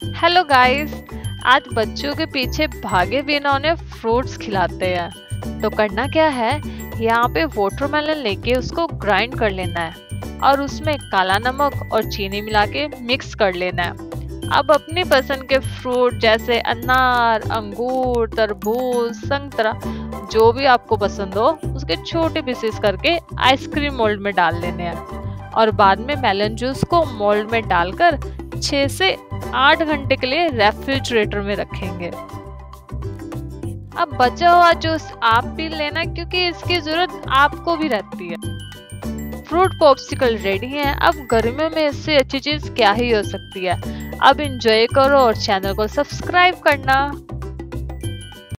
Hello guys. आज बच्चों के पीछे भागे बिना उन्हें फ्रूट्स खिलाते हैं। तो करना क्या है, यहाँ पे वाटरमेलन लेके उसको ग्राइंड कर लेना है और उसमें काला नमक और चीनी मिला के मिक्स कर लेना है। अब अपनी पसंद के फ्रूट जैसे अनार, अंगूर, तरबूज, संतरा, जो भी आपको पसंद हो उसके छोटे पीसेस करके आइसक्रीम मोल्ड में डाल लेने हैं और बाद में मेलन जूस को मोल्ड में डालकर 6 से 8 घंटे के लिए रेफ्रिजरेटर में रखेंगे। अब बचा हुआ जूस आप पी लेना क्योंकि इसकी जरूरत आपको भी रहती है। फ्रूट पॉप्सिकल रेडी है। अब गर्मियों में इससे अच्छी चीज क्या ही हो सकती है। अब एंजॉय करो और चैनल को सब्सक्राइब करना।